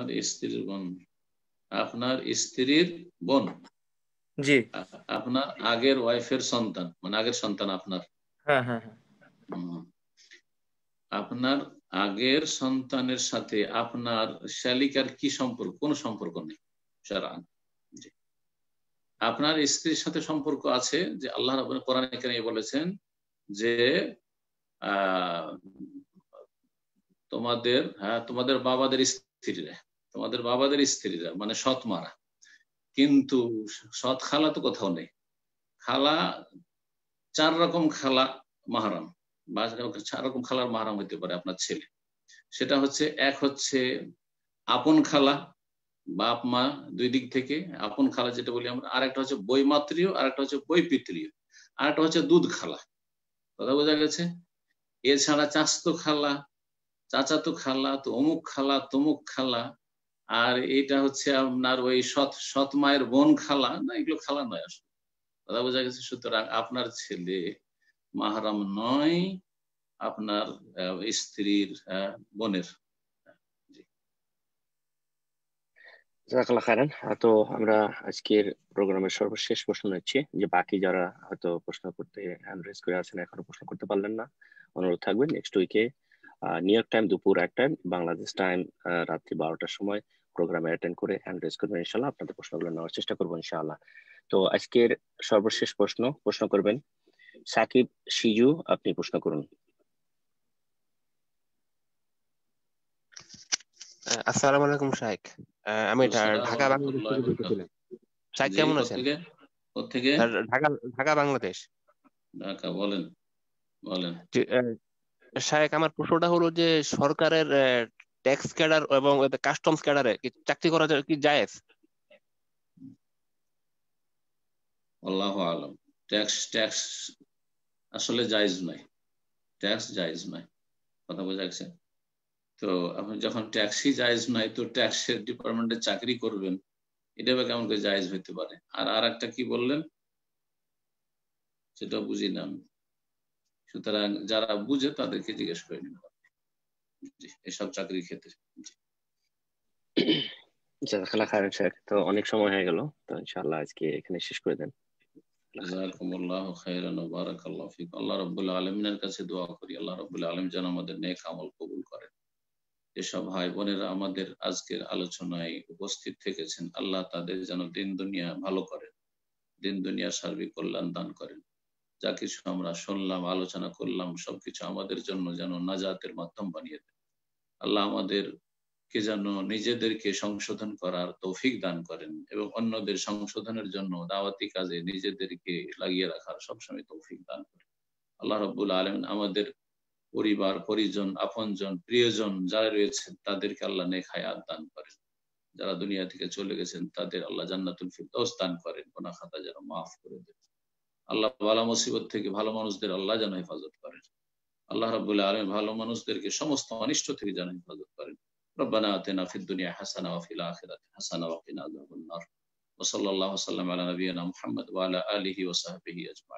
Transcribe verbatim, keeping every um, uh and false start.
আপনার স্ত্রীর বোন, আপনার স্ত্রীর বোন, জি, আপনার আগের ওয়াইফের সন্তান, মানে আগের সন্তান আপনার। হ্যাঁ হ্যাঁ হ্যাঁ। আপনার আগের সন্তানের সাথে আপনার শালিকার কি সম্পর্ক? কোন সম্পর্ক নেই শারআন। আপনার স্ত্রীর সাথে সম্পর্ক আছে, যে আল্লাহ রাব্বুল কোরআনে কারিমে বলেছেন যে আহ তোমাদের হ্যাঁ তোমাদের বাবাদের স্ত্রীরা, তোমাদের বাবাদের স্ত্রীরা মানে সৎ মারা, কিন্তু সৎ খালা তো কোথাও নেই। খালা চার রকম খালা মাহারাম, বা চার রকম খালার মাহারাম হইতে পারে আপনার ছেলে। সেটা হচ্ছে, এক হচ্ছে আপন খালা, বাপ মা দুই দিক থেকে আপন খালা যেটা বলি আমরা, আর একটা হচ্ছে বৈমাত্রীয়, আর একটা হচ্ছে বৈপিত্রীয়, আর একটা হচ্ছে দুধ খালা। কথা বোঝা গেছে? এছাড়া চাস্তো খালা, চাচাতো খালা, তো অমুক খালা, তমুক খালা, আর এটা হচ্ছে আপনার ওই সৎ সৎ মায়ের বোন খালা, না এগুলো খালা নয় আসলে। কথা বোঝা গেছে? সুতরাং আপনার ছেলে মাহরাম নয় আপনার স্ত্রীর বোনের। জাযাকাল্লাহ খাইরান। তো আমরা আজকের প্রোগ্রামের সর্বশেষ প্রশ্ন নিচ্ছি, যে বাকি যারা হয়তো প্রশ্ন করতে হ্যান্ড রেজ করে আছেন এখনো প্রশ্ন করতে পারলেন না, অনুরোধ থাকবে নেক্সট উইকে নিউ ইয়র্ক টাইম দুপুর একটায়, বাংলাদেশ টাইম রাত্রি বারোটার সময় প্রোগ্রামে অ্যাটেন্ড করে হ্যান্ড রেজ করবেন। ইনশাল্লাহ আপনাদের প্রশ্নগুলো নেওয়ার চেষ্টা করবো ইনশাআল্লাহ। তো আজকের সর্বশেষ প্রশ্ন প্রশ্ন করবেন সাকিব সিজু, আপনি প্রশ্ন করুন। আসসালামু আলাইকুম শাইখ, আমি ঢাকা বাংলাদেশ থেকে বলতেছিলাম। শাইখ কেমন আছেন? কোত্থেকে? ঢাকা ঢাকা বাংলাদেশ। ঢাকা, বলেন বলেন। শাইখ, আমার প্রশ্নটা হলো যে সরকারের ট্যাক্স ক্যাডার এবং কাস্টমস ক্যাডারে চাকরি করা কি জায়েজ? আল্লাহু আলাম। ট্যাক্স ট্যাক্স আসলে জায়েজ নয়, ট্যাক্স জায়েজ নয়। কথা বোঝা গেছে? তো আপনি যখন ট্যাক্সই জায়েজ নয়, তো ট্যাক্সের ডিপার্টমেন্টে চাকরি করবেন, এটা বা কেমন করে জায়েজ হইতে পারে? আর আর একটা কি বললেন সেটা বুঝি না। সুতরাং যারা বুঝে তাদেরকে জিজ্ঞেস করে নিন এসব চাকরির ক্ষেত্রে। জাযাকাল্লাহ খাইরান শেখ, তো অনেক সময় হয়ে গেল, তো ইনশাআল্লাহ আজকে এখানে শেষ করে দেন। জাযাকুমুল্লাহু খাইরান ওয়া বারাকাল্লাহু ফিক। আল্লাহ রাব্বুল আলামিনের কাছে দোয়া করি, আল্লাহ রাব্বুল আলামিন যেন আমাদের নেক আমল কবুল করেন। এসব ভাই বোনেরা আমাদের আজকের আলোচনায় উপস্থিত থেকেছেন, আল্লাহ তাদের যেন দিন দুনিয়া ভালো করেন, দিন দুনিয়া সার্বিক কল্যাণ দান করেন। যা কিছু আমরা শুনলাম, আলোচনা করলাম, সবকিছু আমাদের জন্য যেন নাজাতের মাধ্যম বানিয়ে দেন। আল্লাহ আমাদের কে যেন নিজেদেরকে সংশোধন করার তৌফিক দান করেন এবং অন্যদের সংশোধনের জন্য দাওয়াতি কাজে নিজেদেরকে লাগিয়ে রাখার সবসময় তৌফিক দান করেন। আল্লাহ রাব্বুল আলামিন আমাদের পরিবার পরিজন, আপনজন, প্রিয়জন যারা রয়েছেন তাদেরকে আল্লাহ নেক হায়াত দান করেন। যারা দুনিয়া থেকে চলে গেছেন তাদের আল্লাহ জান্নাতুল ফিরদাউস দান করেন, গুনাহ খাতা যেন মাফ করে দেন। আল্লাহ বালা মুসিবত থেকে ভালো মানুষদের আল্লাহ যেন হেফাজত করেন। আল্লাহ রাব্বুল আলামিন ভালো মানুষদেরকে সমস্ত অনিষ্ট থেকে যেন হেফাজত করেন। রব্বানা আতিনা ফিদ দুনিয়া হাসানা ওয়া ফিল আখিরাতি হাসানা ওয়া কিনা আযাবান নার। ওয়া সাল্লাল্লাহু ওয়া সাল্লাম আলা নাবিয়িনা মুহাম্মদ ওয়া আলা আলিহি ওয়া সাহবিহি আজমাইন।